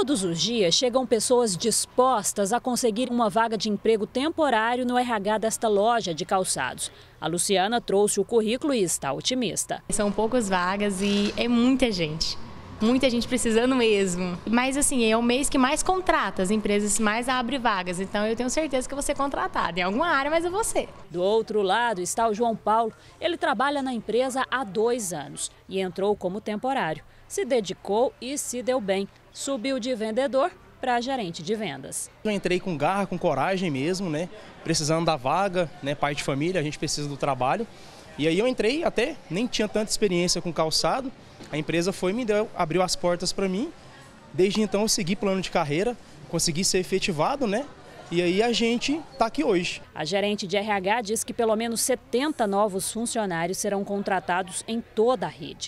Todos os dias chegam pessoas dispostas a conseguir uma vaga de emprego temporário no RH desta loja de calçados. A Luciana trouxe o currículo e está otimista. São poucas vagas e é muita gente precisando mesmo. Mas assim, é o mês que mais contrata, as empresas mais abrem vagas. Então eu tenho certeza que vou ser contratada em alguma área, mas é você. Do outro lado está o João Paulo. Ele trabalha na empresa há 2 anos e entrou como temporário. Se dedicou e se deu bem. Subiu de vendedor para gerente de vendas. Eu entrei com garra, com coragem mesmo, né? Precisando da vaga, né? Pai de família, a gente precisa do trabalho. E aí eu entrei, até nem tinha tanta experiência com calçado. A empresa abriu as portas para mim. Desde então eu segui plano de carreira, consegui ser efetivado, né? E aí a gente está aqui hoje. A gerente de RH diz que pelo menos 70 novos funcionários serão contratados em toda a rede.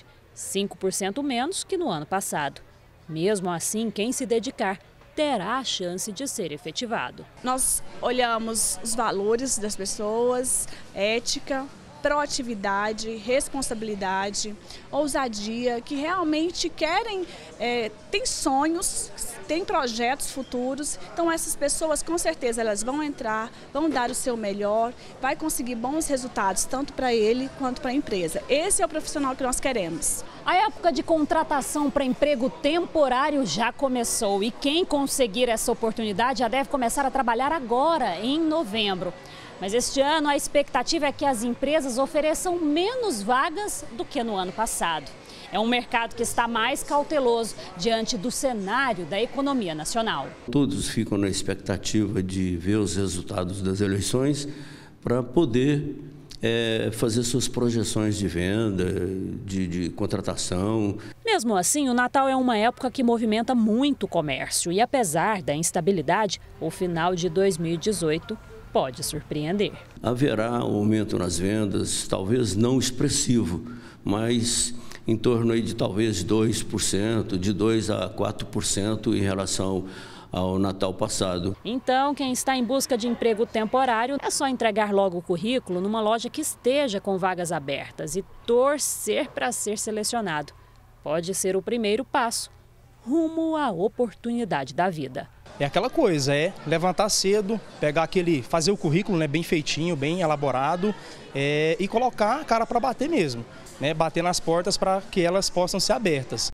5% menos que no ano passado. Mesmo assim, quem se dedicar terá a chance de ser efetivado. Nós olhamos os valores das pessoas, ética, proatividade, responsabilidade, ousadia, que realmente querem, têm sonhos, têm projetos futuros. Então essas pessoas com certeza elas vão entrar, vão dar o seu melhor, vai conseguir bons resultados tanto para ele quanto para a empresa. Esse é o profissional que nós queremos. A época de contratação para emprego temporário já começou e quem conseguir essa oportunidade já deve começar a trabalhar agora, em novembro. Mas este ano a expectativa é que as empresas ofereçam menos vagas do que no ano passado. É um mercado que está mais cauteloso diante do cenário da economia nacional. Todos ficam na expectativa de ver os resultados das eleições para poder fazer suas projeções de venda, de contratação. Mesmo assim, o Natal é uma época que movimenta muito o comércio e, apesar da instabilidade, o final de 2018 pode surpreender. Haverá um aumento nas vendas, talvez não expressivo, mas em torno aí de talvez 2%, de 2% a 4% em relação ao Natal passado. Então, quem está em busca de emprego temporário, é só entregar logo o currículo numa loja que esteja com vagas abertas e torcer para ser selecionado. Pode ser o primeiro passo rumo à oportunidade da vida. É aquela coisa, levantar cedo, fazer o currículo, né, bem feitinho, bem elaborado, e colocar a cara para bater mesmo, né, bater nas portas para que elas possam ser abertas.